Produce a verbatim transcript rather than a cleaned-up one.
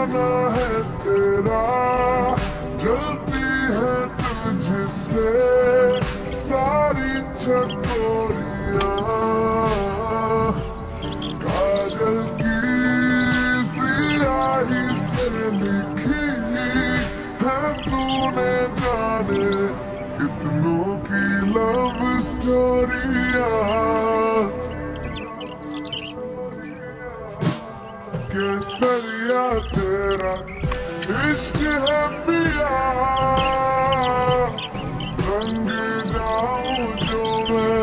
दीवाना है तेरा, जलती है तुझसे सारी चकोरियां। काजल की सियाही से लिखी है तूने जाने कितनों की लव स्टोरियां। केसरिया तेरा इश्क है पिया, रंग जाऊं जो मैं